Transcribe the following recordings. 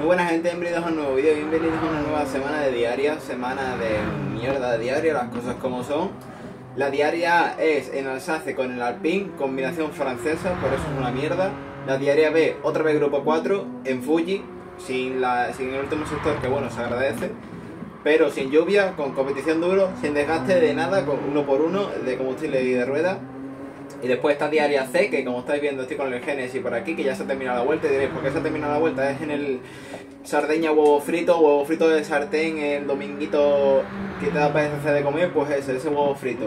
Muy buena gente, bienvenidos a un nuevo vídeo, bienvenidos a una nueva semana de diaria, semana de mierda de diaria, las cosas como son. La diaria es en Alsace con el Alpine, combinación francesa, por eso es una mierda. La diaria B, otra vez grupo 4, en Fuji, sin el último sector, que bueno, se agradece. Pero sin lluvia, con competición duro, sin desgaste de nada, con 1x1 de combustible y de rueda. Y después está diaria C, que como estáis viendo estoy con el Genesis por aquí, que ya se ha terminado la vuelta. Y diréis, ¿por qué se ha terminado la vuelta? Es en el Sardeña huevo frito de sartén, el dominguito que te da PSC de comer, pues ese huevo frito.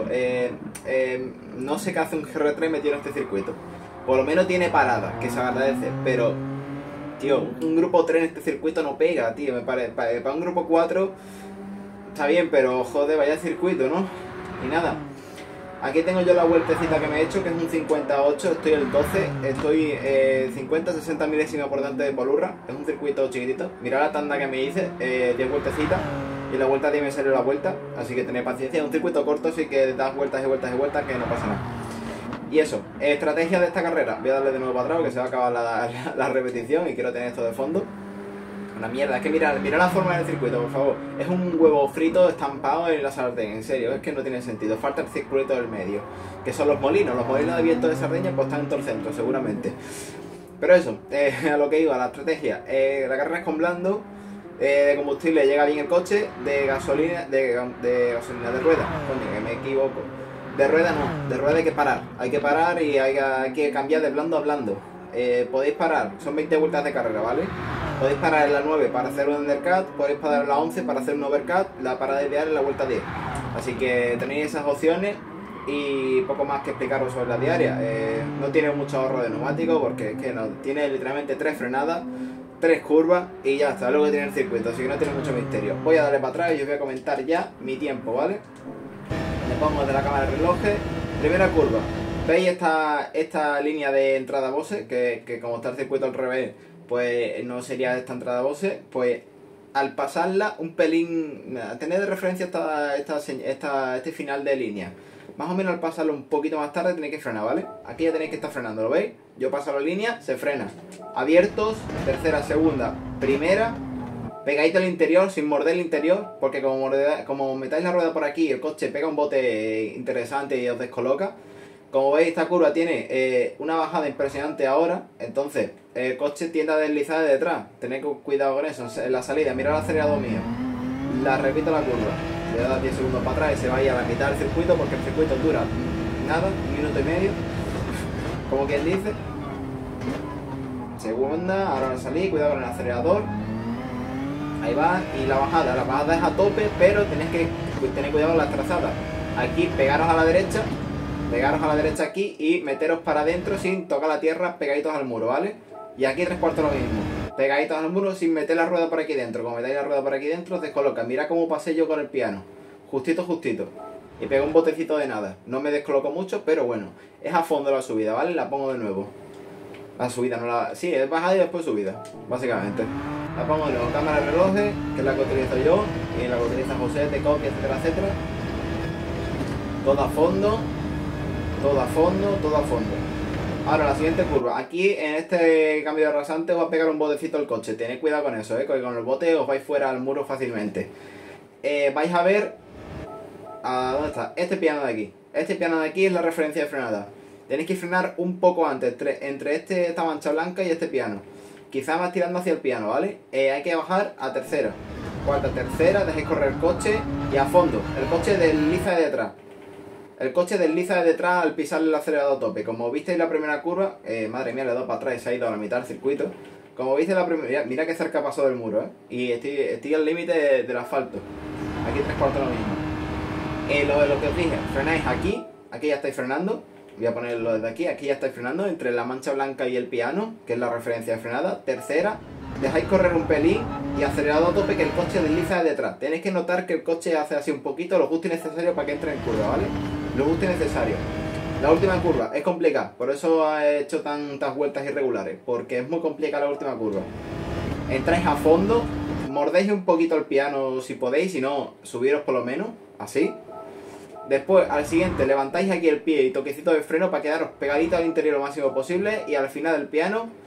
No sé qué hace un GR3 metido en este circuito. Por lo menos tiene parada, que se agradece, pero tío, un grupo 3 en este circuito no pega, tío. Me parece, para un grupo 4 está bien, pero joder, vaya circuito, ¿no? Y nada. Aquí tengo yo la vueltecita que me he hecho, que es un 58, estoy el 12, estoy 50-60 milésimas por delante de Polurra, es un circuito chiquitito. Mirad la tanda que me hice, 10 vueltecitas, y la vuelta 10 me salió la vuelta, así que tened paciencia, es un circuito corto, así que das vueltas y vueltas y vueltas, que no pasa nada. Y eso, estrategia de esta carrera, voy a darle de nuevo para atrás, porque se va a acabar la repetición y quiero tener esto de fondo. Una mierda, es que mira la forma del circuito, por favor. Es un huevo frito estampado en la sartén, en serio, es que no tiene sentido. Falta el circuito del medio, que son los molinos de viento de Sardeña, pues están en todo el centro, seguramente. Pero eso, a lo que iba, la estrategia. La carrera es con blando, de combustible llega bien el coche, de gasolina, de rueda, coño, que me equivoco. De rueda no, de rueda hay que parar y hay que cambiar de blando a blando. Podéis parar, son 20 vueltas de carrera, ¿vale? Podéis parar en la 9 para hacer un undercut, podéis parar en la 11 para hacer un overcut, la parada ideal en la vuelta 10. Así que tenéis esas opciones y poco más que explicaros sobre la diaria. No tiene mucho ahorro de neumático porque es que no, tiene literalmente 3 frenadas, 3 curvas y ya está, es lo que tiene el circuito, así que no tiene mucho misterio. Voy a darle para atrás y os voy a comentar ya mi tiempo, ¿vale? Le pongo de la cámara de reloj, primera curva. ¿Veis esta línea de entrada Bose? Que como está el circuito al revés, pues no sería esta entrada Bose. Pues al pasarla un pelín, tener de referencia este final de línea. Más o menos al pasarlo un poquito más tarde tenéis que frenar, ¿vale? Aquí ya tenéis que estar frenando, ¿lo veis? Yo paso la línea, se frena. Abiertos, tercera, segunda, primera. Pegadito al interior, sin morder el interior, porque como metáis la rueda por aquí, el coche pega un bote interesante y os descoloca. Como veis, esta curva tiene una bajada impresionante ahora, entonces el coche tiende a deslizar de detrás. Tened cuidado con eso, en la salida, mirad el acelerador mío. La repito la curva, le das 10 segundos para atrás y se va a ir a la mitad del circuito, porque el circuito dura nada, 1 minuto y medio, como quien dice. Segunda, ahora la salí, cuidado con el acelerador. Ahí va, y la bajada es a tope, pero tenéis que tener cuidado con las trazadas. Aquí pegaros a la derecha aquí y meteros para adentro sin tocar la tierra, pegaditos al muro, ¿vale? Y aquí 3/4 lo mismo, pegaditos al muro sin meter la rueda por aquí dentro. Como metáis la rueda por aquí dentro, os descoloca. Mira cómo pasé yo con el piano, justito. Y pego un botecito de nada, no me descoloco mucho, pero bueno, es a fondo la subida, ¿vale? La pongo de nuevo. La subida, no la... Sí, es bajada y después subida, básicamente. La pongo de nuevo, cámara de reloj, que es la que utilizo yo, y la que utiliza José, Tecoque, etcétera, etcétera. Todo a fondo. Ahora la siguiente curva. Aquí en este cambio de rasante os va a pegar un botecito el coche. Tened cuidado con eso, que con el bote os vais fuera al muro fácilmente. Vais a ver... ¿dónde está? Este piano de aquí. Este piano de aquí es la referencia de frenada. Tenéis que frenar un poco antes, entre esta mancha blanca y este piano. Quizá más tirando hacia el piano, ¿vale? Hay que bajar a tercera. Cuarta, tercera, dejéis correr el coche y a fondo. El coche desliza de detrás. Al pisarle el acelerador a tope. Como visteis la primera curva, madre mía, le he dado para atrás y se ha ido a la mitad del circuito. Como viste la primera, mira que cerca pasó del muro, y estoy al límite del asfalto. Aquí 3/4 lo mismo. Lo que os dije, frenáis aquí ya estáis frenando. Voy a ponerlo desde aquí ya estáis frenando entre la mancha blanca y el piano, que es la referencia de frenada. Tercera, dejáis correr un pelín y acelerado a tope, que el coche desliza de detrás. Tenéis que notar que el coche hace así un poquito, lo justo y necesario para que entre en curva, ¿vale? Lo justo y necesario. La última curva es complicada, por eso he hecho tantas vueltas irregulares, porque es muy complicada la última curva. Entráis a fondo, mordéis un poquito el piano si podéis, si no, subiros por lo menos, así. Después, al siguiente, levantáis aquí el pie y toquecito de freno para quedaros pegadito al interior lo máximo posible. Y al final del piano,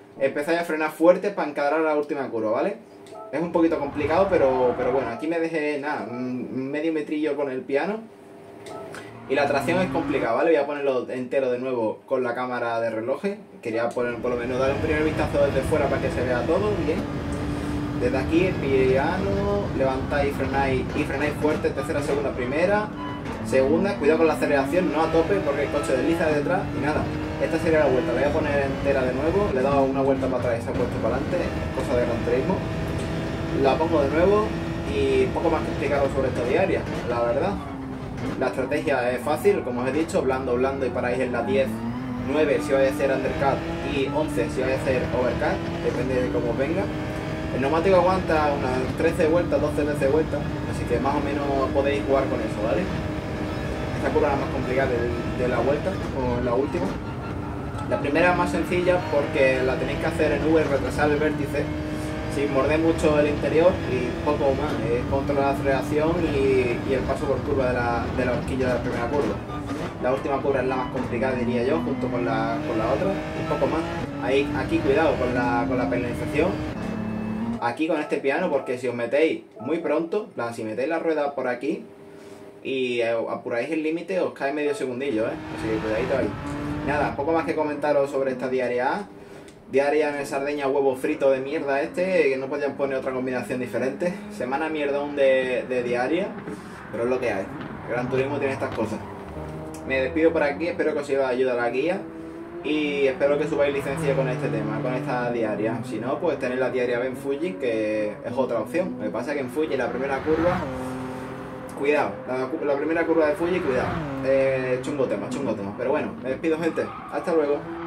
empezáis a frenar fuerte para encadrar la última curva, ¿vale? Es un poquito complicado, pero bueno, aquí me dejé, nada, medio metrillo con el piano. Y la tracción es complicada, ¿vale? Voy a ponerlo entero de nuevo con la cámara de reloj. Quería poner, por lo menos dar un primer vistazo desde fuera para que se vea todo bien. Desde aquí el piano, levantáis y frenáis fuerte, tercera, segunda, primera. Segunda, cuidado con la aceleración, no a tope porque el coche desliza de detrás y nada. Esta sería la vuelta, la voy a poner entera de nuevo. Le he dado una vuelta para atrás y se ha puesto para adelante, cosa de gran turismo. La pongo de nuevo y poco más que explicaros sobre esta diaria, la verdad. La estrategia es fácil, como os he dicho, blando, blando y paráis en la 10, 9 si vais a hacer undercut y 11 si vais a hacer overcut, depende de cómo venga. El neumático aguanta unas 13 vueltas, 12, 13 vueltas, así que más o menos podéis jugar con eso, ¿vale? Esta curva es la más complicada de la vuelta, o la última. La primera es más sencilla porque la tenéis que hacer en V, retrasar el vértice, sin morder mucho el interior y poco más, controlar la aceleración y el paso por curva de la horquilla de la primera curva. La última curva es la más complicada, diría yo, junto con la otra, un poco más. Aquí cuidado con la penalización, aquí con este piano, porque si os metéis muy pronto, plan, si metéis la rueda por aquí y apuráis el límite, os cae medio segundillo, así que cuidadito ahí. Nada, poco más que comentaros sobre esta diaria A. Diaria en el Sardeña huevo frito de mierda que no podían poner otra combinación diferente. Semana mierdón de diaria, pero es lo que hay. El Gran Turismo tiene estas cosas. Me despido por aquí, espero que os sirva de ayuda la guía y espero que subáis licencia con este tema, con esta diaria. Si no, pues tenéis la diaria B en Fuji, que es otra opción. Lo que pasa es que en Fuji la primera curva, cuidado, la primera curva de Fuji, cuidado. Chungo tema. Pero bueno, me despido, gente. Hasta luego.